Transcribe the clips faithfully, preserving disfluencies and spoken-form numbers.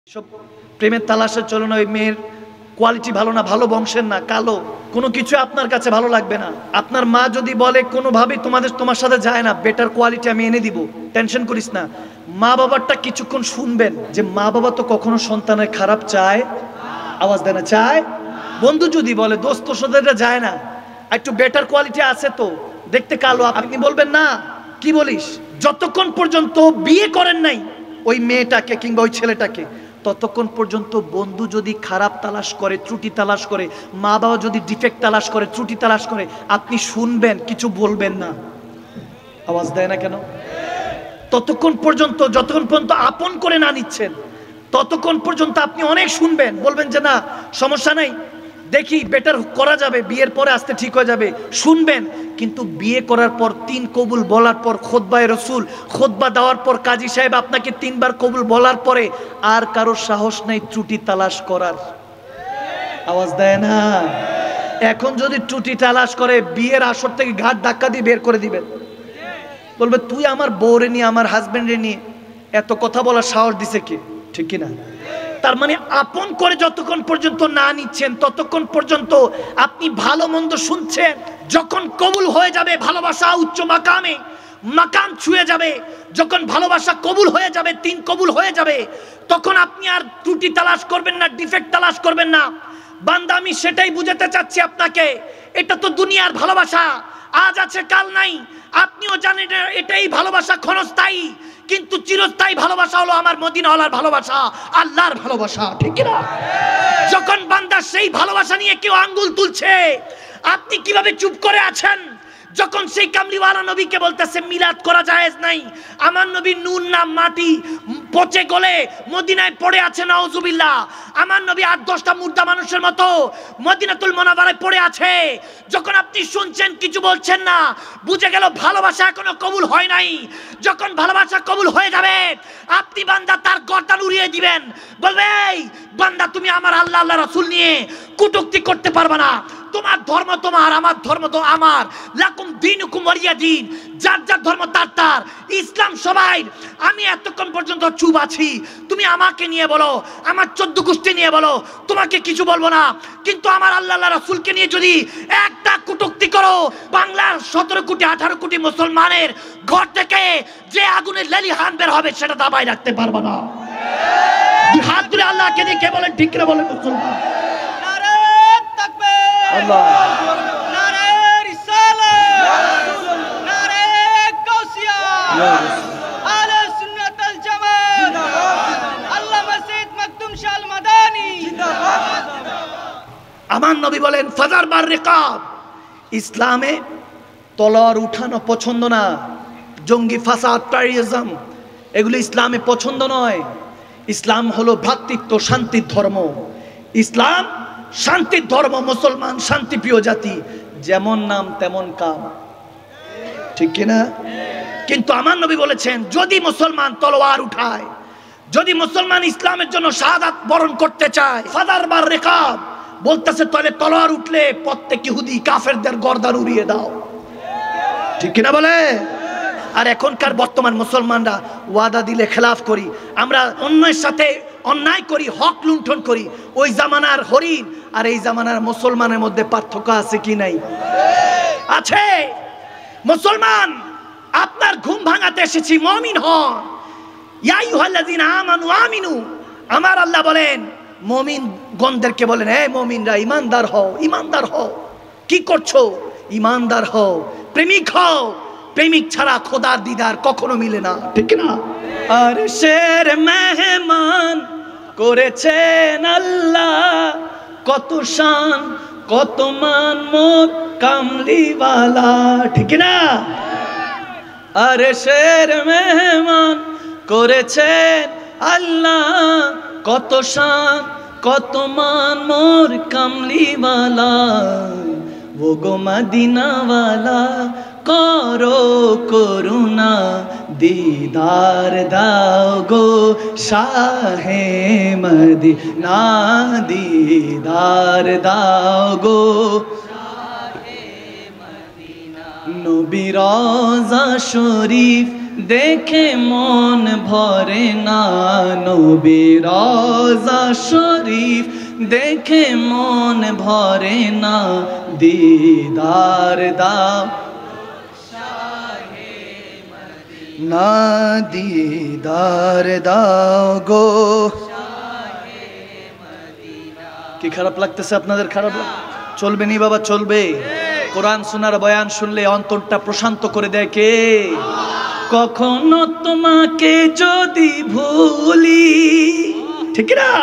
সব প্রেমের তালাশে চলো না। ওই মেয়ের কোয়ালিটি ভালো না, ভালো বংশের না, কালো, কোনো কিছু আপনার কাছে ভালো লাগবে না। আপনার মা যদি বলে কোনোভাবেই তোমাদের তোমার সাথে যায় না, বেটার কোয়ালিটি আমি এনে দিব, টেনশন করিস না। মা বাবারটা কিছুক্ষণ শুনবেন, যে মা বাবা তো কখনো সন্তানের খারাপ চায়, আওয়াজ দেয় না, চায়। বন্ধু যদি বলে দোস্ত সাথে এটা যায় না, একটু বেটার কোয়ালিটি আছে তো, দেখতে কালো, আপনি বলবেন না কি বলিস। যতক্ষণ পর্যন্ত বিয়ে করেন নাই ওই মেয়েটাকে কিংবা ওই ছেলেটাকে, ততক্ষণ পর্যন্ত বন্ধু যদি খারাপ তালাশ করে, ত্রুটি তালাশ করে, মা বাবা যদি ডিফেক্ট তালাশ করে, ত্রুটি তালাশ করে, আপনি শুনবেন, কিছু বলবেন না। আওয়াজ দেয় না কেন? ততক্ষণ পর্যন্ত, যতক্ষণ পর্যন্ত আপন করে না নিচ্ছেন, ততক্ষণ পর্যন্ত আপনি অনেক শুনবেন, বলবেন যে না সমস্যা নাই, দেখি বেটার করা যাবে, বিয়ের পরে আসতে ঠিক হয়ে যাবে, শুনবেন। কিন্তু বিয়ে করার পর তিন কবুল বলার পর, খুতবায়ে রাসূল খুতবা দেওয়ার পর, কাজী সাহেব আপনাকে তিনবার কবুল বলার পরে আর কারোর সাহস নাই ত্রুটি তালাশ করার। আওয়াজ দেয় না? এখন যদি ত্রুটি তালাশ করে, বিয়ের আসর থেকে ঘাট ধাক্কা দিয়ে বের করে দিবেন। বলবে তুই আমার বউরে নিয়ে, আমার হাজবেন্ডে নিয়ে এত কথা বলার সাহস দিছে কে? ঠিক কিনা? তার মানে আপন করে যতক্ষণ পর্যন্ত না নিচ্ছেন, ততক্ষণ পর্যন্ত আপনি ভালো মন্দ শুনছেন। যখন কবুল হয়ে যাবে, ভালোবাসা উচ্চ মাকামে মাকাম ছুঁয়ে যাবে, যখন ভালোবাসা কবুল হয়ে যাবে, তিন কবুল হয়ে যাবে, তখন আপনি আর ত্রুটি তালাশ করবেন না, ডিফেক্ট তালাশ করবেন না। বান্দা, আমি সেটাই বুঝাতে চাচ্ছি আপনাকে, এটা তো দুনিয়ার ভালোবাসা, আজ আছে কাল নাই। আপনিও জানেন এটাই ভালোবাসা ক্ষণস্থায়ী, কিন্তু চিরস্থায়ী ভালোবাসা হলো আমার মদিনাওয়ালার ভালোবাসা, আল্লাহর ভালোবাসা। ঠিক না? যখন বান্দা সেই ভালোবাসা নিয়ে কেউ আঙ্গুল তুলছে, আপনি কিভাবে চুপ করে আছেন? যখন সেই কামলিওয়ালা নবীকে বলতেছে মিলাদ করা জায়েজ নাই, আমার নবী নুন না মাটি পচে গলে মদিনায় পড়ে আছে, নাউজুবিল্লাহ। আমার নবী আট দশটা মুর্দা মানুষের মতো মদিনাতুল মুনাওয়ারায় পড়ে আছে। যখন আপনি শুনছেন, কিছু বলছেন না, বুঝে গেল ভালোবাসা এখনো কবুল হয় নাই। যখন ভালোবাসা কবুল হয়ে যাবে, আপনি বান্দা তার গর্দান উড়িয়ে দিবেন, বলবে এই বান্দা তুমি আমার আল্লাহ আল্লাহ রাসূল নিয়ে কটূক্তি করতে পারবে না, তোমার ধর্ম তোমার, আমার ধর্ম তো আমার, লাকুম দীনুকুম ওয়ালিয়া দীন, যার যার ধর্ম তার তার, ইসলাম সবাই। আমি এতক্ষণ পর্যন্ত চুপ আছি, তুমি আমাকে নিয়ে বলো, আমার চোদ্দ গোষ্ঠী নিয়ে বলো, তোমাকে কিছু বলবো না। কিন্তু আমার আল্লাহ আল্লাহ রাসূলকে নিয়ে যদি একটা কটূক্তি করো, বাংলার সতেরো কোটি আঠারো কোটি মুসলমানের ঘর থেকে যে আগুনের লেলিহান বের হবে, সেটা দাবায় রাখতে পারবো না। হাত তুলে আল্লাহকে দিয়ে কে বলেন ঠিক করে বলেন মুসলমান? আল্লাহ নারে রিসালাত, নারে গাউসিয়া, আহলে সুন্নাত ওয়াল জামাত, আল্লামা সাইয়্যিদ মাকদুম শাহ আল মাদানী জিন্দাবাদ। আমার নবী বলেন ফাজার বার রিকাব, ইসলামে তলোয়ার উঠানো পছন্দ না, জঙ্গি ফাসাদ টেররিজম এগুলো ইসলামে পছন্দ নয়। ইসলাম হলো ভ্রাতৃত্ব, শান্তির ধর্ম। ইসলাম শান্তির ধর্ম, মুসলমান শান্তিপ্রিয় জাতি, যেমন নাম তেমন কাম। ঠিক কিনা? কিন্তু আমার নবী বলেছেন যদি মুসলমান তলোয়ার উঠায়, যদি মুসলমান ইসলামের জন্য শাহাদাত বরণ করতে চায়, ফাদার বার রিকাব বলতেছে, তাহলে তলোয়ার উঠলে প্রত্যেক ইহুদি কাফেরদের গর্দান উড়িয়ে দাও। ঠিক কিনা বলে? আর এখনকার বর্তমান মুসলমানরা ওয়াদা দিলে খেলাফ করি, আমরা অন্যের সাথে অন্যায় করি, হক লুণ্ঠন করি। ওই জামানার হরিণ আর এই জামানার মুসলমানের মধ্যে পার্থক্য আছে কি নাই? আছে। মুসলমান, আপনার ঘুম ভাঙাতে এসেছি, মুমিন হন। ইয়া আইয়ুহাল্লাযীনা আমানু আমিনু, আমার আল্লাহ বলেন মুমিন গণদেরকে বলেন, হে মুমিনরা ঈমানদার হও, ঈমানদার হও। কি করছো? ঈমানদার হও, প্রেমিক হও। প্রেমিক ছাড়া খোদার দিদার কখনো মিলে না। ঠিক না? আর শের মেহমান করেছেন আল্লাহ, কত শান কত মান মোর কামলিওয়ালা। ঠিক না? আর শের মেহমান করেছেন আল্লাহ, কত শান কত মান মোর কামলিওয়ালা। ও গো মদিনাওয়ালা করো করুণা, দিদার দাও গো শাহে মদিনা, দিদার দাও গো শাহে মদিনা। নবী রওজা শরীফ দেখে মন ভরে না নবীর রওজা শরীফ, দেখে মন ভরে না দিদার দাও না দিদার দাও গো। কি খারাপ লাগতেছে আপনাদের? খারাপ লাগ চলবে নি বাবা, চলবে। কোরআন শোনার বয়ান শুনলে অন্তরটা প্রশান্ত করে দেয় কে? কখনো তোমাকে যদি ভুলি, ঠিক না,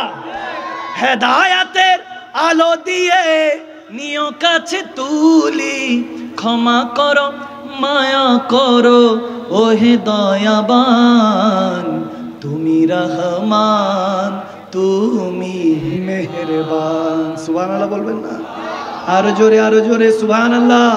হেদায়াতের আলো দিয়ে নিও কাছে তুলি, ক্ষমা করো মায়া করো ওহে দয়াবান, তুমি রহমান তুমি মেহেরবান। সুবহানাল্লাহ বলবেন না? আরো জোরে, আরো জোরে সুবহানাল্লাহ।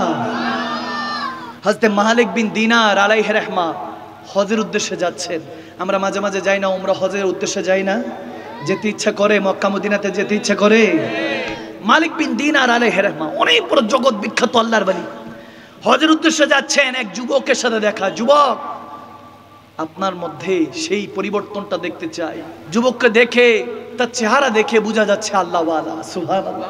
হযরত মালিক বিন দিনার আলাইহি রাহমা হজের উদ্দেশ্যে যাচ্ছেন। আমরা মাঝে মাঝে যাই না উমরা হজের উদ্দেশ্যে যাই না? যেতে ইচ্ছা করে, মক্কা মদিনাতে যেতে ইচ্ছা করে। মালিক বিন দিনার আলাইহি রাহমা অনেক বড় জগৎ বিখ্যাত আল্লাহর ওলি, হজের উদ্দেশ্যে যাচ্ছেন। এক যুবকের সাথে দেখা। যুবক, আপনার মধ্যে সেই পরিবর্তনটা দেখতে চাই। যুবককে দেখে, তার চেহারা দেখে বোঝা যাচ্ছে আল্লাহওয়ালা। সুবহানাল্লাহ।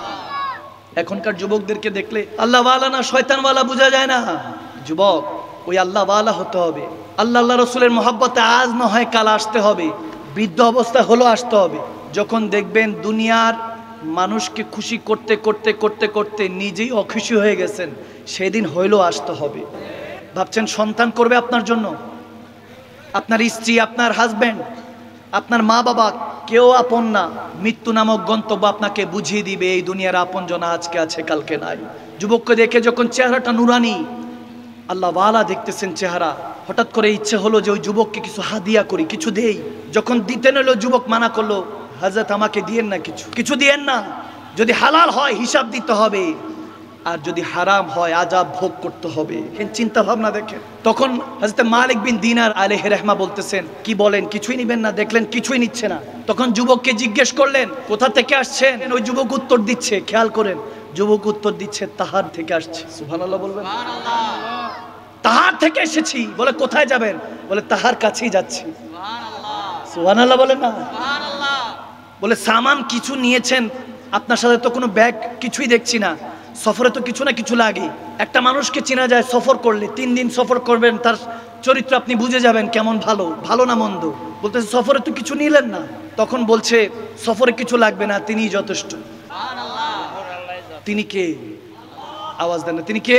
এখনকার যুবকদেরকে দেখলে আল্লাহওয়ালা না শয়তানওয়ালা বোঝা যায় না। যুবক, ওই আল্লাহওয়ালা হতে হবে। আল্লাহ আল্লাহ রসুলের মহব্বতে আজ না হয় কাল আসতে হবে, বৃদ্ধ অবস্থা হলো আসতে হবে। যখন দেখবেন দুনিয়ার মানুষকে খুশি করতে করতে করতে করতে নিজেই অখুশি হয়ে গেছেন, সেদিন হইলেও আসতে হবে। ভাবছেন সন্তান করবে আপনার জন্য, আপনার স্ত্রী, আপনার হাজবেন্ড, আপনার মা বাবা, কেউ আপন না। মৃত্যু নামক গন্তব্য আপনাকে বুঝিয়ে দিবে এই দুনিয়ার আপন জনা আজকে আছে কালকে নাই। যুবককে দেখে যখন চেহারাটা নুরানি, আল্লাহ ওয়ালা দেখতেছেন চেহারা, হঠাৎ করে ইচ্ছে হলো যে ওই যুবককে কিছু হাদিয়া করি, কিছু দেই। যখন দিতে নিল যুবক মানা করলো, হযরত আমাকে দিয়েন না, কিছু কিছু দিয়েন না। যদি হালাল হয় হিসাব দিতে হবে, আর যদি হারাম হয় আযাব ভোগ করতে হবে। চিন্তা ভাবনা দেখেন। তখন হযরত মালিক বিন দিনার আলাইহি রাহমা বলতেছেন, কি বলেন, কিছুই নিবেন না? দেখলেন কিছুই নিচ্ছে না। তখন যুবককে জিজ্ঞেস করলেন, কোথা থেকে আসছেন? ওই যুবক উত্তর দিচ্ছে, খেয়াল করেন, যুবক উত্তর দিচ্ছে, তাহার থেকে আসছে। সুবহানাল্লাহ বলবেন? তাহার থেকে এসেছি। বলে কোথায় যাবেন? বলে তাহার কাছেই যাচ্ছি। সুবহানাল্লাহ বলেন না? বলে সামান কিছু নিয়েছেন, আপনার সাথে তো কোনো ব্যাগ কিছুই দেখছি না। সফরে তো কিছু না কিছু লাগে। একটা মানুষকে চেনা যায় সফর করলে। তিন দিন সফর করবেন, তার চরিত্র আপনি বুঝে যাবেন কেমন, ভালো ভালো না মন্দ। বলতেছে সফরে তো কিছু নিলেন না। তখন বলছে সফরে কিছু লাগবে না, তিনিই যথেষ্ট। তিনি কে? আওয়াজ দেন না, তিনি কে?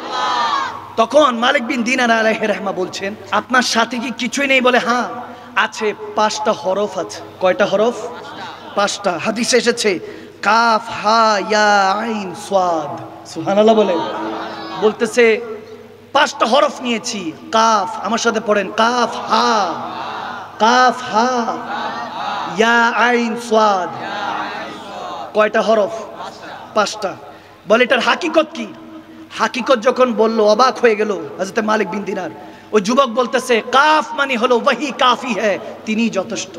তখন মালিক বিন দিনার আলাইহি রাহমা বলছেন, আপনার সাথে কি কিছুই নেই? বলে হ্যাঁ আছে, পাঁচটা হরফ আছে। কয়টা হরফ? পাঁচটা। হাদিসে এসেছে কাফ হা ইয়া আইন সাদ। সুবহানাল্লাহ বলেন। বলতেছে পাঁচটা হরফ নিয়েছি। কাফ, আমার সাথে পড়েন, কাফ হা, কাফ হা ইয়া আইন সাদ। কয়টা হরফ? পাঁচটা। বলে এটার হাকিকত কি? হাকিকত যখন বলল অবাক হয়ে গেল হযরত মালিক বিন দিনার। ওই যুবক বলতেছে কাফ মানে হলো ওয়াহি কাফি হ্যায়, তিনি যথেষ্ট।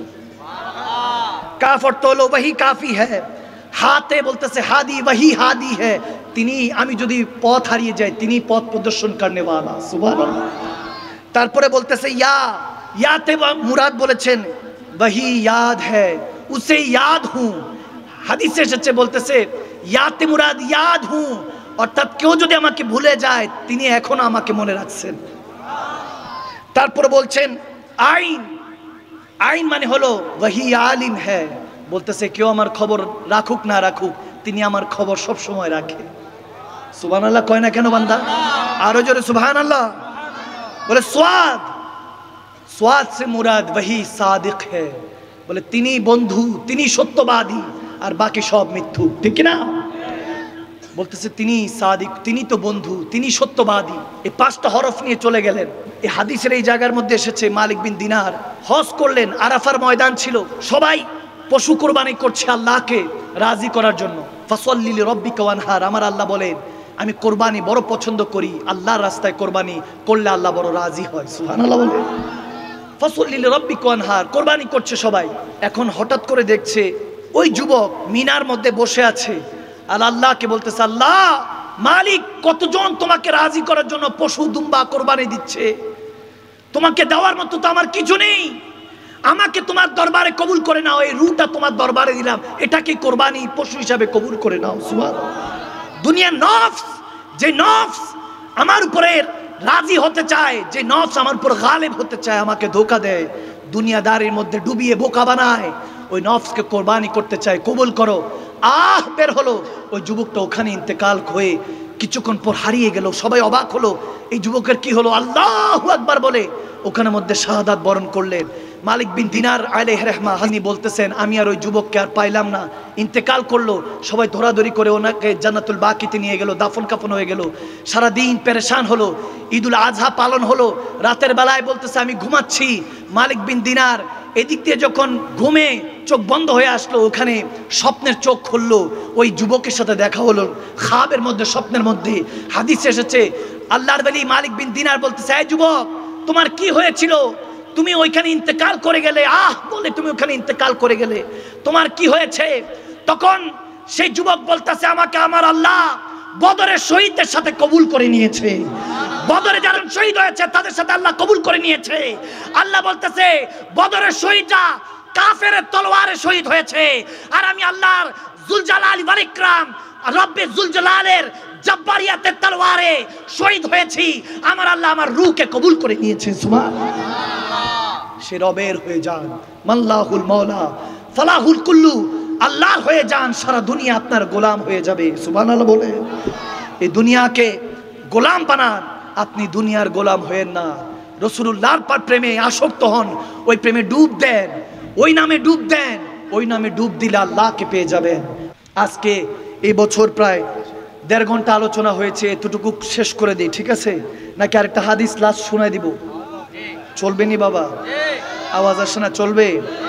কাফ অর্থ হলো ওয়াহি কাফি হ্যায়। হাতে বলতেছে হাদি ওয়াহি হাদি হ্যায়, তিনি, আমি যদি পথ হারিয়ে যাই তিনি পথ প্রদর্শন করনে ওয়ালা। সুবহানাল্লাহ। তারপরে বলতেছে ইয়া, ইয়াতে মুরাদ বলেছেন ওয়াহি ইয়াদ হ্যায়, উসে ইয়াদ হুঁ। হাদিসে এসেছে বলতেছে ইয়াতে মুরাদ ইয়াদ হুঁ, অর্থাৎ কেউ যদি আমাকে ভুলে যায় তিনি এখনো আমাকে মনে রাখছেন। তারপরে বলছেন আইন, আইন মানে হলো ওয়াহি আলিম হ্যায়, বলতেছে কেউ আমার খবর রাখুক না রাখুক তিনি আমার খবর সব সময় রাখে। সুবহানাল্লাহ কয় না কেন বান্দা? আরো জোরে সুবহানাল্লাহ। বলে সোয়াদ, সোয়াদ সে মুরাদ ওয়াহি সাদিক হ্যায়, বলে তিনি বন্ধু, তিনি সত্যবাদী, আর বাকি সব মিথ্যু। ঠিক না? বলতেছে তিনি সাদিক, তিনি তো বন্ধু, তিনি সত্যবাদী। এই পাঁচটা হরফ নিয়ে চলে গেলেন। এই হাদিসের এই জায়গার মধ্যে এসেছে মালিক বিন দিনার হজ করলেন, আরাফার ময়দান ছিল, সবাই পশু কোরবানি করছে আল্লাহকে রাজি করার জন্য। ফাসল্লি লিরাব্বিকা ওয়ানহার, আমার আল্লাহ বলেন আমি কোরবানি বড় পছন্দ করি, আল্লাহর রাস্তায় কোরবানি করলে আল্লাহ বড় রাজি হয়। সুবহানাল্লাহ বলে ফাসল্লি লিরাব্বিকা ওয়ানহার, কোরবানি করছে সবাই। এখন হঠাৎ করে দেখছে ওই যুবক মিনার মধ্যে বসে আছে, আর আল্লাহকে বলতেছে আল্লাহ মালিক কতজন তোমাকে রাজি করার জন্য পশু দুম্বা কোরবানি দিচ্ছে, তোমাকে দেওয়ার মতো তো আমার কিছু নেই, আমাকে তোমার দরবারে কবুল করে নাও, এই রুটা তোমার দরবারে দিলাম, এটাকে কোরবানি পশু হিসাবে কবুল করে নাও। সুবহানাল্লাহ। দুনিয়ার নফস, যে নফস আমার উপরে রাজি হতে চায়, যে নফস আমার উপর গালেব হতে চায়, আমাকে ধোকা দেয়, দুনিয়াদারির মধ্যে ডুবিয়ে বোকা বানায়, ওই নফসকে কোরবানি করতে চায়, কবুল করো। আহ বের হলো, ওই যুবকটা ওখানে ইন্তেকাল হয়ে কিছুক্ষণ পর হারিয়ে গেল। সবাই অবাক হলো, এই যুবকের কি হলো? আল্লাহু আকবার বলে ওখানে মধ্যে শাহাদাত বরণ করলেন। মালিক বিন দিনার আলাইহি রাহমাতুল্লাহ বলতেছেন, আমি আর ওই যুবককে আর পাইলাম না, ইন্তেকাল করলো। সবাই ধরাধরি করে ওনাকে জান্নাতুল বাকিতে নিয়ে গেল, দাফন কাফন হয়ে গেল। সারাদিন পেরেশান হলো, ঈদুল আজহা পালন হলো। রাতের বেলায় বলতেছে আমি ঘুমাচ্ছি। মালিক বিন দিনার এদিক দিয়ে যখন ঘুমে চোখ বন্ধ হয়ে আসলো, ওখানে স্বপ্নের চোখ খুললো, ওই যুবকের সাথে দেখা হলো খাবের মধ্যে, স্বপ্নের মধ্যে। হাদিস এসেছে, আল্লাহর ওলি মালিক বিন দিনার বলতেছে, এই যুবক তোমার কি হয়েছিল? তুমি ওইখানে ইন্তেকাল করে গেলে, আহ বলে তুমি ওখানে ইন্তেকাল করে গেলে, তোমার কি হয়েছে? তখন সেই যুবক বলতেছে, আমাকে আমার আল্লাহ বদরের শহীদদের সাথে কবুল করে নিয়েছে, বদরে যারা শহীদ হয়েছে তাদের সাথে আল্লাহ কবুল করে নিয়েছে। আল্লাহ বলতেছে বদরের শহীদরা কাফেরের তলোয়ারে শহীদ হয়েছে, আর আমি আল্লাহর জুল জালাল ওয়াল ইকরাম, রব্বে জুল জালালের জব্বারিয়াতের তলোয়ারে শহীদ হয়েছি। আমার আল্লাহ আমার রূহকে কবুল করে নিয়েছে। সুবহানাল্লাহ। সে রবের হয়ে যান, মাল্লাহুল মাওলা ফালাহুল কুল্লু, আল্লাহর হয়ে যান, সারা দুনিয়া আপনার গোলাম হয়ে যাবে। সুবহানাল্লাহ বলে এই দুনিয়াকে গোলাম বানান, আপনি দুনিয়ার গোলাম হয়েন না। রাসূলুল্লাহর প্রেমে আসক্ত হন, ওই প্রেমে ডুব দেন, ওই নামে ডুব দেন, ওই নামে ডুব দিলে আল্লাহকে পেয়ে যাবেন। আজকে এই বছর প্রায় দেড় ঘন্টা আলোচনা হয়েছে, এতটুকু শেষ করে দিই, ঠিক আছে? নাকি আরেকটা হাদিস লাস্ট শোনায় দিব? চলবে নি বাবা? আওয়াজ আসে না? চলবে?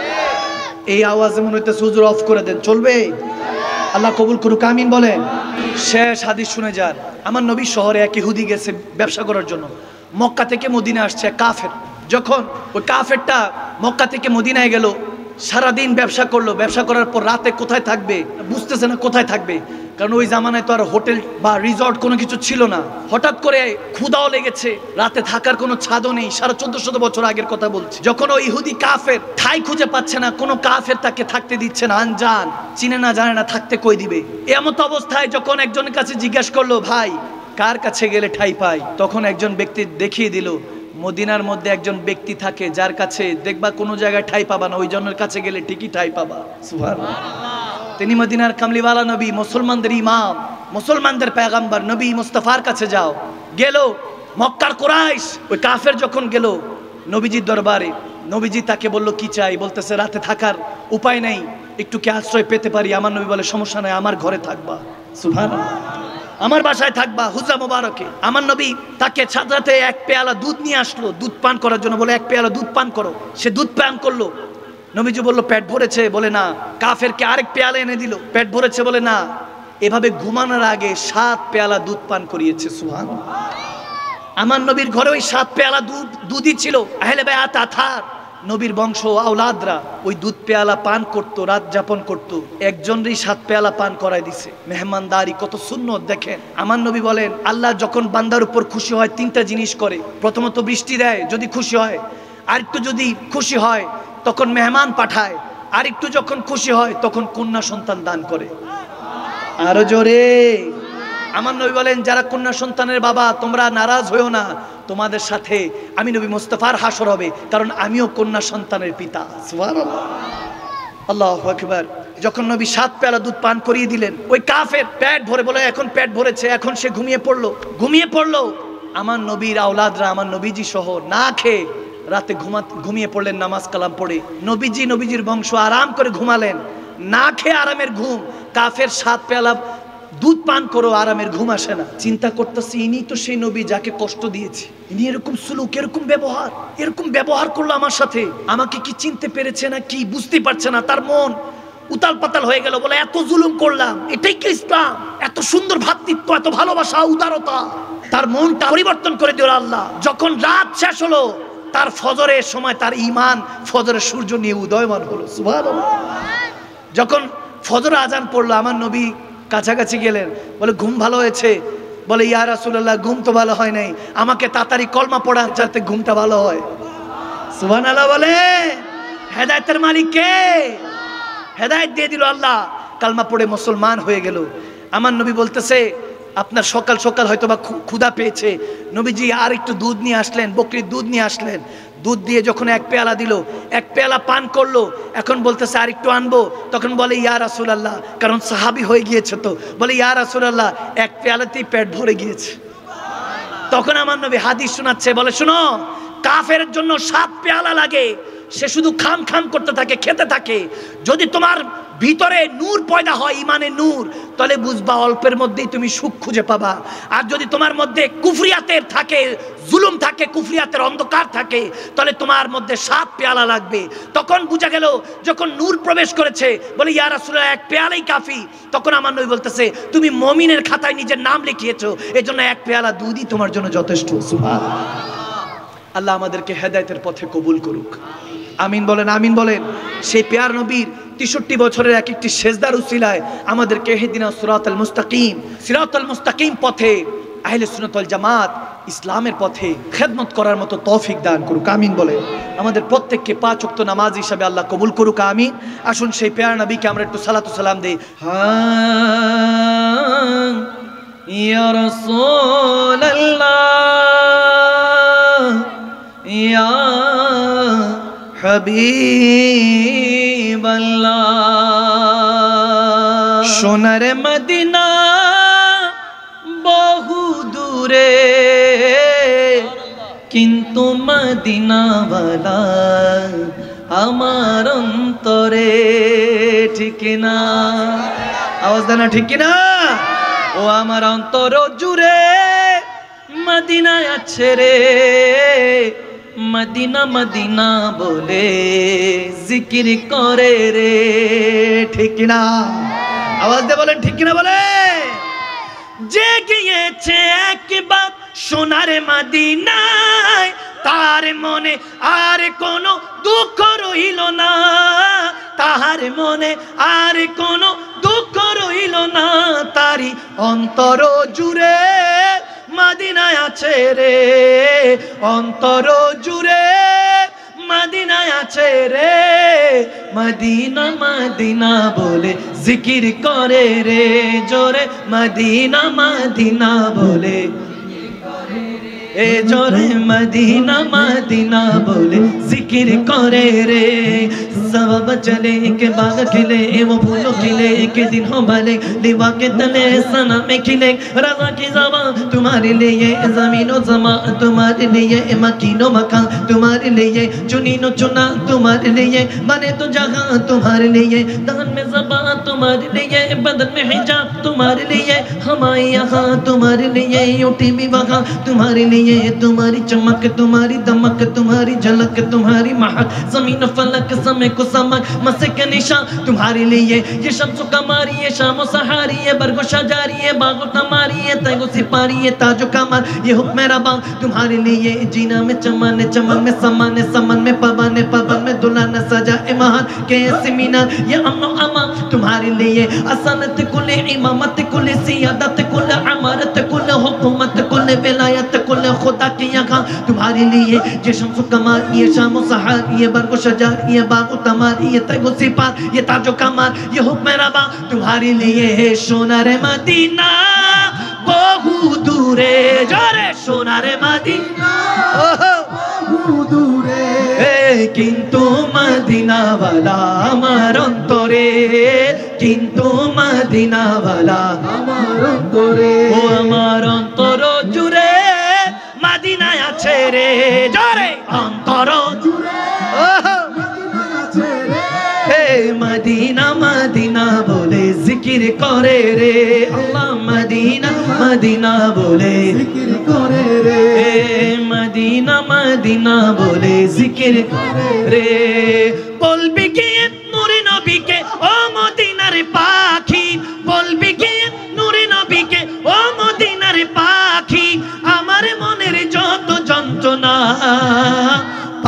এই আওয়াজে মনে হইতেছে হুজুর অফ করে দেন, চলবে? আল্লাহ কবুল করুক, আমিন বলেন। শেষ হাদিস শুনে যান। আমার নবী শহরে এক ইহুদি গেছে ব্যবসা করার জন্য, মক্কা থেকে মদিনা আসছে কাফের। যখন ওই কাফেরটা মক্কা থেকে মদিনায় গেল, সারাদিন ব্যবসা করলো, ব্যবসা করার পর রাতে কোথায় থাকবে বুঝতেছে না, কোথায় থাকবে, কারণ ওই জামানায় তো আর হোটেল বা রিসর্ট কোনো কিছু ছিল না। হঠাৎ করে ক্ষুধাও লেগেছে, রাতে থাকার কোনো ছাদও নেই, সাড়ে চোদ্দ শত বছর আগের কথা বলছি। যখন ওই ইহুদি কাফের ঠাই খুঁজে পাচ্ছে না, কোনো কাফের তাকে থাকতে দিচ্ছে না, আনজান, চিনে না জানে না, থাকতে কই দিবে, এমত অবস্থায় যখন একজনের কাছে জিজ্ঞাসা করলো, ভাই কার কাছে গেলে ঠাই পাই, তখন একজন ব্যক্তি দেখিয়ে দিল, মদিনার মধ্যে একজন ব্যক্তি থাকে যার কাছে দেখবা কোনো জায়গায় ঠাই পাবা না, ওই জনের কাছে গেলে ঠিকই ঠাই পাবা। সুবহানাল্লাহ। তিনি মদিনার কামলিওয়ালা নবী, মুসলমানদের ইমাম, মুসলমানদের পেগাম্বার নবী মুস্তাফার কাছে যাও। গেল মক্কার কুরাইশ, ওই কাফের যখন গেল নবীজির দরবারে, নবীজি তাকে বলল কি চাই, বলতেছে রাতে থাকার উপায় নেই, একটু কি আশ্রয় পেতে পারি? আমার নবী বলে সমস্যা নাই, আমার ঘরে থাকবা। সুবহানাল্লাহ। আমার বাসায় থাকবা হুজরা মোবারকে। আমার নবী তাকে সাথে এক পেয়ালা দুধ নিয়ে আসলো দুধ পান করার জন্য, বলে এক পেয়ালা দুধ পান করো। সে দুধ পান করলো। নবীজি বলল পেট ভরেছে, বলে না। কাফেরকে আরেক পেয়ালা এনে দিল, পেট ভরেছে, বলে না। এভাবে ঘুমানোর আগে সাত পেয়ালা দুধ পান করিয়েছে। সুবহানাল্লাহ। আমার নবীর ঘরে ওই সাত পেয়ালা দুধ দুধই ছিল। আহলে বায়াত আথার নবীর বংশ আওলাদরা ওই দুধ পেয়ালা পান করতো, রাত যাপন করতো। একজনেরই সাত পেয়ালা পান করাই দিছে। মেহমানদারি কত সুন্নত দেখেন। আমার নবী বলেন আল্লাহ যখন বান্দার উপর খুশি হয় তিনটা জিনিস করে। প্রথমত বৃষ্টি দেয় যদি খুশি হয়, আর একটু যদি খুশি হয় তখন মেহমান পাঠায়, আর একটু যখন খুশি হয় তখন কন্যা সন্তান দান করে। আরো জোরে। আমার নবী বলেন যারা কন্যা সন্তানের বাবা তোমরা নারাজ হয়েও না, তোমাদের সাথে আমি নবী মুস্তাফার হাসর হবে, কারণ আমিও কন্যা সন্তানের পিতা। সুবহানাল্লাহ। আল্লাহু আকবার। যখন নবী সাত পেয়ালা দুধ পান করিয়ে দিলেন, ওই কাফের পেট ভরে, বলে এখন পেট ভরেছে, এখন সে ঘুমিয়ে পড়লো। ঘুমিয়ে পড়লো আমার নবীর আওলাদরা, আমার নবীজি সহ না খেয়ে রাতে ঘুমা ঘুমিয়ে পড়লেন নামাজ কালাম পড়ে। নবীজি নবীজির বংশ আরাম করে ঘুমালেন, না খেয়ে আরামের ঘুম। কাফের সাত পেয়ালা দুধ পান করো, আরামের ঘুম আসে না। চিন্তা করতেছি ইনি তো সেই নবী যাকে কষ্ট দিয়েছি, ইনি এরকম সুলুক, এরকম ব্যবহার, এরকম ব্যবহার করলো আমার সাথে, আমাকে কি চিনতে পেরেছে না কি বুঝতে পারছে না। তার মন উতাল পাতাল হয়ে গেল, বলে এত জুলুম করলাম, এটাই কি ইসলাম? এত সুন্দর ভ্রাতৃত্ব, এত ভালোবাসা, উদারতা। তার মনটা পরিবর্তন করে দিল আল্লাহ। যখন রাত শেষ হলো তার ফজরের সময় তার ঈমান ফজরের সূর্য নিয়ে উদয়মান হলো। সুবহানাল্লাহ। যখন ফজর আজান পড়লো আমার নবী কাছাকাছি গেলেন, বলে ঘুম ভালো হয়েছে? বলে ইয়া রাসূলুল্লাহ ঘুম তো ভালো হয় নাই, আমাকে তাড়াতাড়ি কলমা পড়া যাতে ঘুমটা ভালো হয়। সুবহানাল্লাহ বলে। হেদায়েতের মালিক কে? হেদায়েত দিয়ে দিল আল্লাহ, কালমা পড়ে মুসলমান হয়ে গেল। আমার নবী বলতেছে আপনার সকাল সকাল হয়তো বা ক্ষুধা পেয়েছে, নবীজি আর একটু দুধ নিয়ে আসলেন, বকরির দুধ নিয়ে আসলেন। দুধ দিয়ে যখন এক পেয়ালা দিল, এক পেয়ালা পান করলো, এখন বলতেছে আর একটু আনবো। তখন বলে ইয়া রাসূলুল্লাহ, কারণ সাহাবী হয়ে গিয়েছে তো, বলে ইয়া রাসূলুল্লাহ এক পেয়ালাতেই পেট ভরে গিয়েছে। তখন আমার নবী হাদিস শোনাচ্ছে, বলে শুনো, কাফের জন্য সাত পেয়ালা লাগে, সে শুধু খাম খাম করতে থাকে, খেতে থাকে। যদি তোমার ভিতরে নূর পয়দা হয়, ইমানে নূর, তাহলে বুঝবা অল্পের মধ্যেই তুমি সুখ খুঁজে পাবা। আর যদি তোমার মধ্যে কুফরিয়াতের থাকে, জুলুম থাকে, কুফরিয়াতের অন্ধকার থাকে, তাহলে তোমার মধ্যে সাত পেয়ালা লাগবে। তখন বুঝা গেল যখন নূর প্রবেশ করেছে, বলে ইয়া রাসূলুল্লাহ এক পেয়ালাই কাফি। তখন আমার নবী বলতেছে তুমি মুমিনের খাতায় নিজের নাম লিখিয়েছো, এজন্য এক পেয়ালা দুধই তোমার জন্য যথেষ্ট। সুবহানাল্লাহ। আল্লাহ আমাদেরকে হেদায়েতের পথে কবুল করুক, আমিন বলেন, আমিন বলেন। সেই পেয়ার নবীর তেষট্টি বছরের এক একটি সেজদার উসিলায় আমাদেরকে ইহদিনাস সিরাতাল মুস্তাকিম, সিরাতাল মুস্তাকিম পথে আহলে সুন্নাত ওয়াল জামাত ইসলামের পথে খেদমত করার মতো তৌফিক দান করুক, আমিন বলেন। আমাদের প্রত্যেককে পাঁচ ওয়াক্ত নামাজ হিসাবে আল্লাহ কবুল করুক, আমিন। আসুন সেই পেয়ার নবীকে আমরা একটু সালাতু সালাম দেই। হ্যাঁ ইয়া রাসূলুল্লাহ, ইয়া হাবিবাল্লাহ, সোনার মদিনা বহু দূরে, কিন্তু মদিনাওয়ালা আমার অন্তরে। ঠিক না? আওয়াজ দেন না, ঠিক না? ও আমার অন্তর জুড়ে মদিনা আছে রে, মদিনা মদিনা বলে জিকির করে রে। ঠিক না? আওয়াজ দিয়ে বলেন, ঠিক না বলে। যে গিয়েছে একবার সোনার মদিনায়, তার মনে আর কোনো দুঃখ রইল না, তাহার মনে আর কোনো দুঃখ রইল না, তারি অন্তর জুড়ে মদিনায় আছে রে, অন্তর জুড়ে মদিনায় আছে রে, মদিনা মদিনা বলে জিকির করে রে, জোরে মদিনা মদিনা বলে, এ জোরে মদিনা মদিনা বলে জিকির করে রে। सबब चले के बाग खिले, वो फूलों खिले के दिन हो भले, दीवा के तले सना में खिले, रज़ा की ज़बां तुम्हारे लिए, ज़मीनो ज़मा तुम्हारे लिए, मकीनो मकान तुम्हारे लिए, चुनीनो चुना तुम्हारे लिए, बने तो जहां तुम्हारे लिए, दान में ज़बां तुम्हारे लिए, बदन में हिजाब तुम्हारे लिए, हमारे यहाँ तुम्हारे लिए, उठी भी वहाँ तुम्हारे लिए, तुम्हारी चमक तुम्हारी दमक तुम्हारी झलक तुम्हारी महक, ज़मीन फलक समय को समक मसे के निशान तुम्हारे लिए, ये शम्स कमारी ये शाम सहारी ये बरगो शजारी ये बागो तमारी ये तैगो सिपारी ये ताजो कमर ये हुक्म रबा तुम्हारे लिए, जीना में चमन चमन में समान समन में पवन पवन में दुल्हन सजा इमान के मीनार, ये अमनो अमा तुम्हारे लिए, असनत कुल इमामत कुल सियादत कुल अमारत कुल हुकूमत कुल विलायत कुल खुदा की यहाँ तुम्हारे लिए, ये शम्स कमार ये शाम सहार ये बरगो शजार ये बागो तमार ये तैगो सिपार ये ताजो कमार ये हुक्म रबा तुम्हारे लिए, सोनार मदीना বহু দূরে, জোরে সোনার মদিনা বহু দূরে, কিন্তু মদিনাওয়ালা আমার অন্তরে, কিন্তু মদিনাওয়ালা আমার অন্তরে, ও আমার অন্তর জুড়ে মদিনায় আছে রে, জোরে অন্তর জুড়ে মদিনায় আছে রে, মদিনা মদিনা বলে জিকির করে রে, আল্লাহ মদিনা মদিনা বলে জিকির করে রে, মদিনা মদিনা বলে জিকির করে রে, বলবি কি নূরে নবীকে ও মদিনার পাখি, বলবি কি নূরে নবীকে ও মদিনার পাখি, আমার মনের যত যন্ত্রণা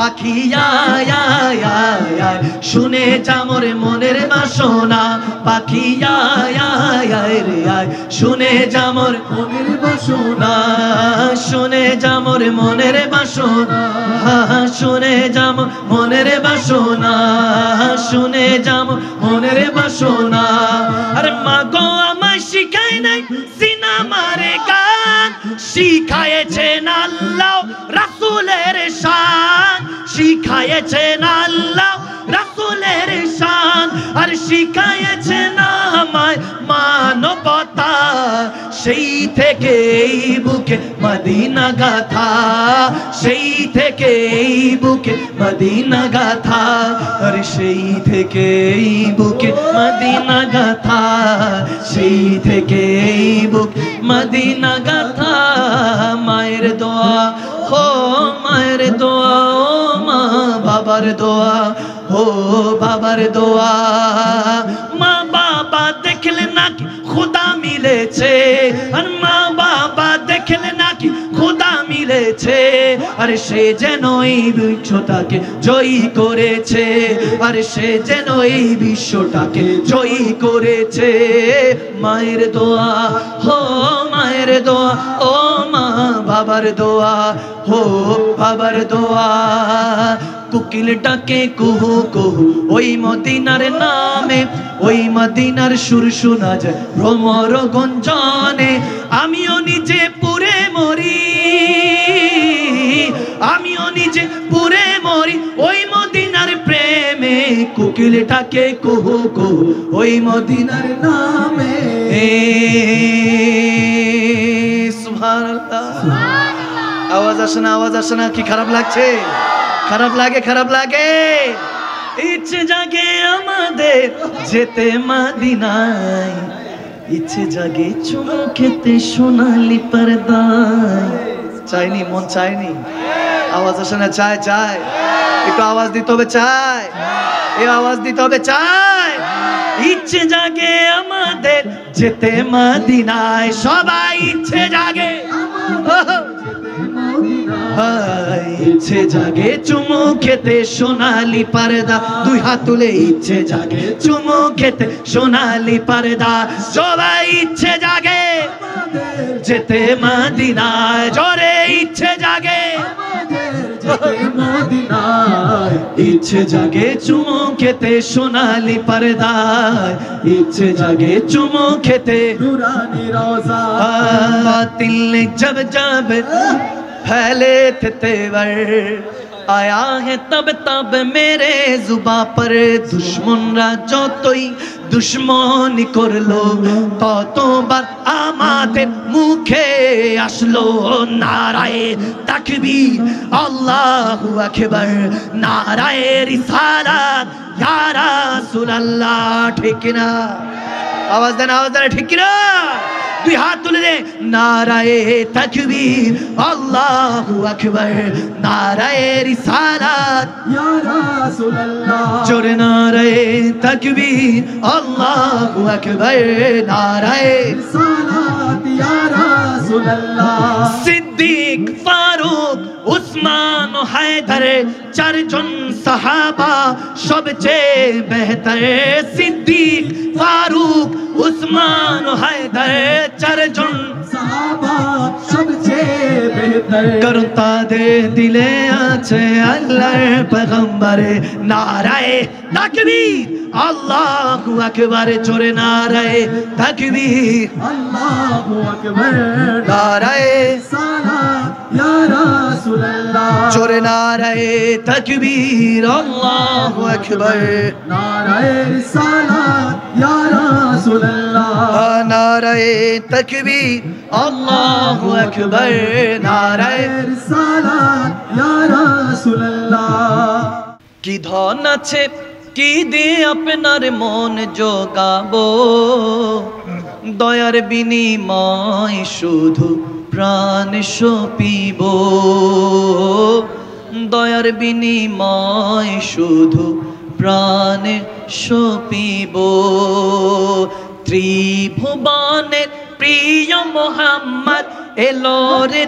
পাখি আয় আয় আয় আয় শুনে যা মোর মনের বাসনা পাখি আয় আয় আয় রে আয় শুনে যা মোর মনের বাসনা শুনে যা মোর মনের বাসনা শুনে যা মোর মনের বাসনা শুনে যা মোর মনের বাসনা আরে মা গো আমায় শিখায় নাই সিনেমারে গান শিখায়েছেন আল্লাহ রাসূলের শান শিখায়েছেন আল্লাহ রাসূলের শান আর শিখায়েছেন আমায় মানবতা সেই থেকে এই বুকে মদিনা গাথা সেই থেকে এই বুকে মদিনা গাথা আর সেই থেকে এই বুকে মদিনা গাথা সেই থেকে এই বুক মদিনা গাথা মায়ের দোয়া হো মায়ের দোয়া ও মা বাবার দোয়া हो बाबार दोआ माँ बाबा देखले ना कि खुदा मिले छे और माँ बाबा देखले ना कि खुदा मिले छे अरे से जेनो এই বিশ্বটাকে জয়ী করেছে আরে সে যেন এই বিশ্বটাকে জয়ী করেছে মায়ের দোয়া হো মায়ের দোয়া ও মা বাবার দোয়া हो বাবার দোয়া কোকিল ডাকে কুহু কুহু ওই মদিনার নামে ওই মদিনার সুর শোনা যায় ভ্রমর গঞ্জনে আমিও নিজে পুরে মরি আমিও নিজে পুরে মরি ওই মদিনার প্রেমে কোকিল ডাকে কুহু কুহু ওই মদিনার নামে সুবহানাল্লাহ সুবহানাল্লাহ আওয়াজ আসে না আওয়াজ আসে না কি খারাপ লাগছে খারাপ লাগে খারাপ লাগে ইচ্ছে জাগে আমাদের যেতে মদিনায় ইচ্ছে জাগে চুমু খেতে সোনালি পর্দায় চাইনি মন চাইনি আওয়াজ আসে না চায় চায় একটু আওয়াজ দিতে হবে চায় এই আওয়াজ দিতে হবে চায় ইচ্ছে জাগে আমাদের যেতে মদিনায় সবাই ইচ্ছে জাগে ইচ্ছে জাগে চুমু খেতে সোনালি পর্দা দুই হাত তুলে ইচ্ছে জাগে চুমু খেতে সোনালি পর্দা সবাই ইচ্ছে জাগে যেতে মদিনায় জোরে ইচ্ছে জাগে ইচ্ছে জাগে চুমু খেতে সোনালি পর্দায় ইচ্ছে জাগে চুমু খেতে নুরানি রোজা दिल जब जब फैले थे तेवर आया है तब तब मेरे जुबा पर दुश्मनरा যতই দুশ্মনী করলো ততবার আমাদের মুখে আসলো নারায়ে তাকবীর আল্লাহু আকবার নারায়ে রিসালাত ইয়া রাসূলুল্লাহ ঠিক না আওয়াজ দেন আওয়াজ দেন ঠিক না দুই হাত তুলে দে নারায়ে তাকবীর আল্লাহু আকবার নারায়ে রিসালাত ইয়া রাসূলুল্লাহ জোরে নারায়ে তাকবীর আল্লাহু আকবার নারায়ে রিসালাত ইয়া রাসূলুল্লাহ সিদ্দিক ফারুক উসমান ও হায়দার চারজন সাহাবা সবচেয়ে বেহতর সিদ্দিক ফারুক উসমান ও হায়দার চারজন সাহাবা সবচেয়ে বেহতর কারণ তাদের দিলে আছে আল্লাহর পয়গম্বরে নারায়ে তাকবীর আল্লাহু আকবার জোরে নারায়ে তাকবীর আল্লাহু আকবার নারায়ে সালাত ইয়া রাসূলুল্লাহ জোরে নারায়ে তাকবীর আল্লাহু আকবার নারায়ে সালাত ইয়া রাসূলুল্লাহ নারায়ে তাকবীর আল্লাহু আকবার নারায়ে সালাত ইয়া রাসূলুল্লাহ কি ধন আছে কি দিয়ে আপনার মন জোগাবো দয়ার বিনিময় শুধু প্রাণ সপিব দয়ার বিনিময় শুধু প্রাণ সপিব ত্রিভুবনের প্রিয় মোহাম্মদ এলো রে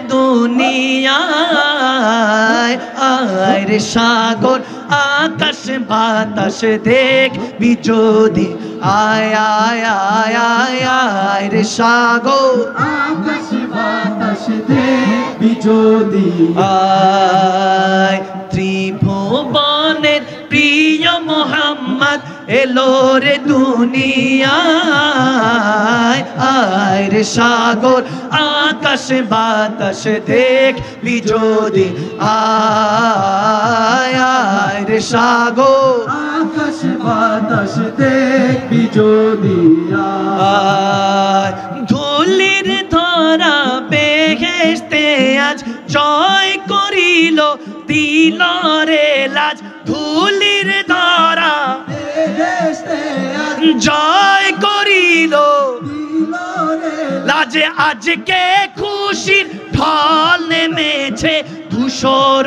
দুনিয়ায় আয় রে সাগর আকাশ বাতাস দেখবি যদি আয় আয় আয় আয় আয় রে সাগর আকাশ বাতাস দেখবি যদি আয় ত্রিভুবনের প্রিয় মোহাম্মদ এলো রে দুনিয়ায় আয় রে সাগর আকাশ বাতাস দেখবি যদি আয় আয় রে সাগর আকাশ বাতাস দেখবি যদি আয় ধুলির ধরা বেহেশতে আজ জয় করিল দিল রে লাজ ধুলির ধরা জয় করিল লাজে আজকে খুশির ঢল নেমেছে ধূসর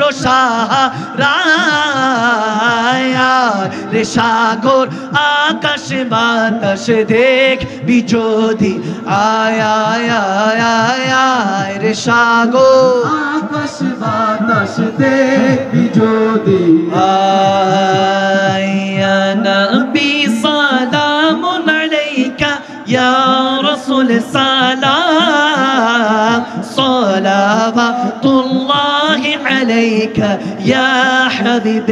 সাহারায় রে সাগর আকাশ বাতাস দেখবি যদি আয় আয় আয় আয় আয় রে সাগর আকাশ বাতাস দেখবি যদি আয় ইয়া নবী সালামুন আলাইকা ইয়া রাসূল সালাম সালাওয়াতুল্লাহি আলাইকা ইয়া হাবিব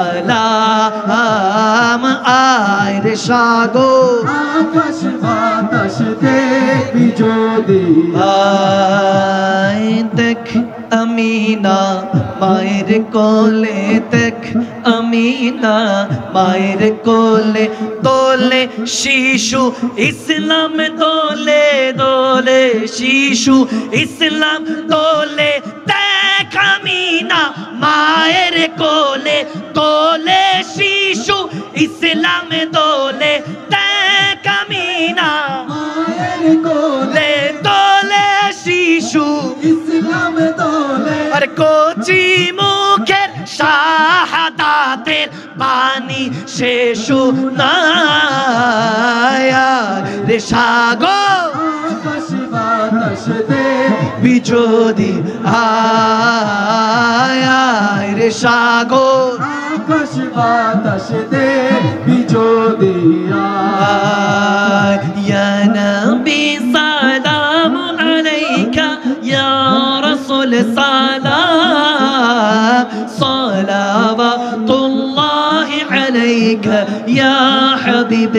সালাম আয় রে সাগর আকাশ বাতাস দেখবি যদি আয় দেখ আমিনা মায়ের কোলে দেখ আমিনা মায়ের কোলে দোলে শিশু ইসলাম দোলে দোলে শিশু ইসলাম দোলে দেখ আমিনা মায়ের কোলে দোলে শিশু ইসলাম দোলে দেখ আমিনা মায়ের কোলে দোলে শিশু ইসলাম দোলে আর কচি মুখের শাহাদাতের বাণী সে শোনায় রে সাগর আকাশ বাতাস দেখবি যদি আয় আয় রে সাগর আকাশ বাতাস দেখবি যদি আয় ইয়া নবী সালামুন আলাইকা ইয়া রাসূল সালাম সালাওয়াতুল্লাহি আলাইকা ইয়া হাবিব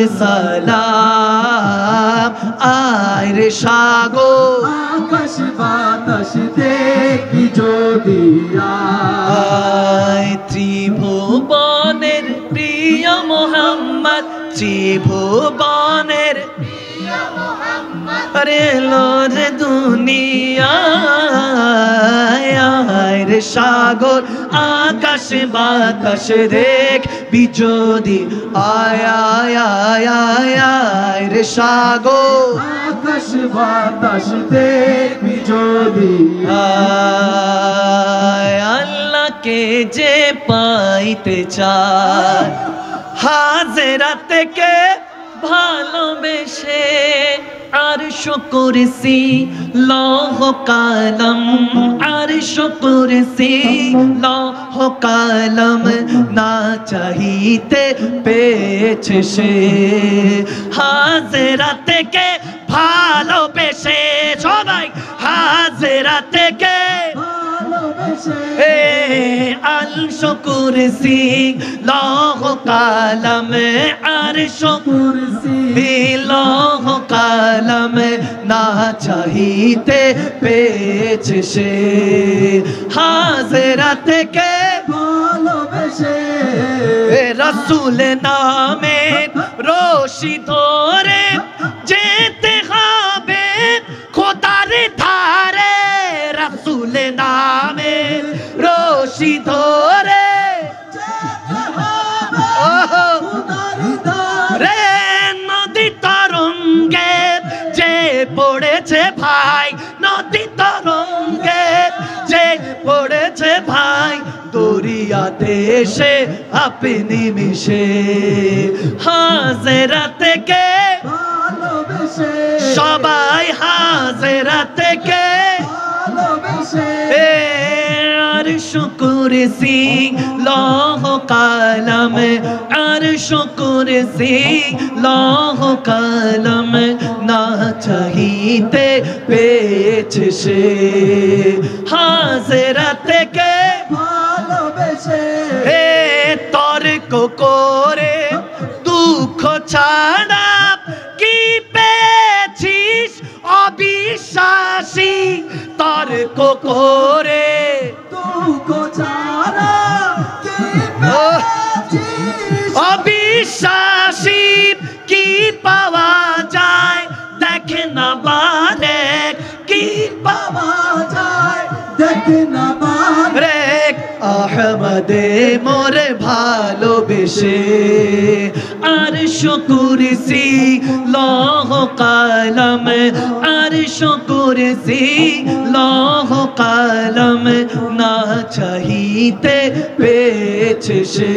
সালাম আয় রে সাগর আকাশ বাতাস দেখবি যদি আয় ত্রিভুবনের প্রিয় মোহাম্মদ ত্রিভুবনের আরে লোর দুনিয়ায় আয় রে সাগর আকাশ বাতাস দেখবি যদি আয় আয় আয় আয় আয় রে সাগর আকাশ বাতাস দেখবি যদি আয় আল্লাহকে যে পাইতে চায় হাজেরা থেকে ভালোবেসে আর শুকরসি লৌহ কালম আর শুকরসি লৌহ কালম না চাহিতে পেয়েছে সে হাজেরা থেকে ভালোবেসে সবাই হাজেরা থেকে এ আল শুকরসি লৌহ কালম আর শুকরসি লৌহ কালম না চাহিতে পেয়েছে সে হাজেরা থেকে ভালোবেসে রসুল নামে রশি ধরে যেতে হবে খোদার ধারে রসুল নামে রশি ধরে রে নদী তরঙ্গে যে পড়েছে ভাই নদী তরঙ্গে যে পড়েছে ভাই দরিয়াতে এসে আপনি মিশে হাজেরা থেকে ভালোবেসে সবাই হা হাজরা থেকে ভালোবেসে अर्श कुर्सी लौह कलम अर्श कुर्सी लौह कलम ना चाहिए पेछ से हाजरत के ভালোবেসে হে তর্ক করে দুঃখ ছাড়া কি পেয়েছিস অবিশ্বাসী তর্ক করে দুঃখ ছাড়া কি পেয়েছিস অবিশ্বাসী কি পাওয়া যায় দেখে না বারে কি পাওয়া যায় দেখ না রে আহমদে মোরে ভালোবেসে আরশ কুরসি লৌহ কলম আরশ কুরসি লৌহ কলম না চাহিতে পেয়েছে সে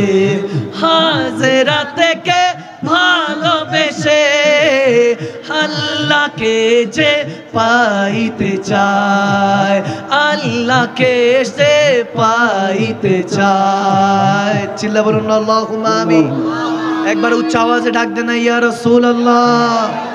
হাজরাত কে ভালোবেসে আল্লাহকে যে পাইতে চায় আল্লাহকে সে পাইতে চায় চিল্লা বলুন আল্লাহুম্মা আমিন একবার উচ্চ আওয়াজে ডাক দেন ইয়া রাসূলুল্লাহ